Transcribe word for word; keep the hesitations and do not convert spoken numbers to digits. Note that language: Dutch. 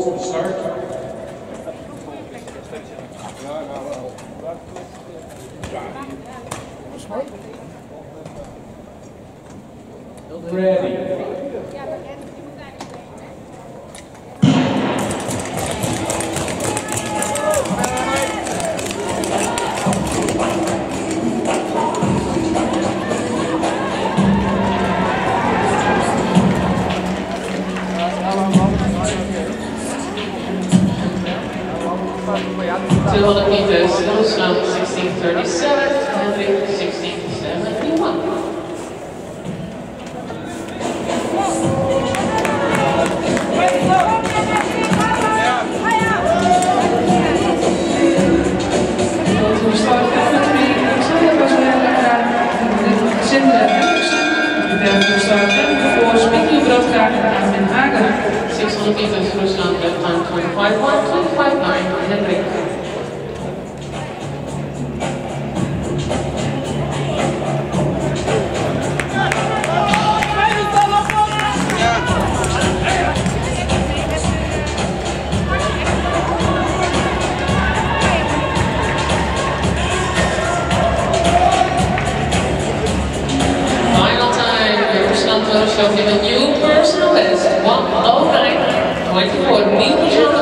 to the start. Ready. two hundred meters, Rusland sixteen thirty-seven, Henrik sixteen seventy-one. six hundred meters, Rusland, left time twenty-five one, twenty-five nine, Henrik. Showing a new personal best, one oh nine twenty-four.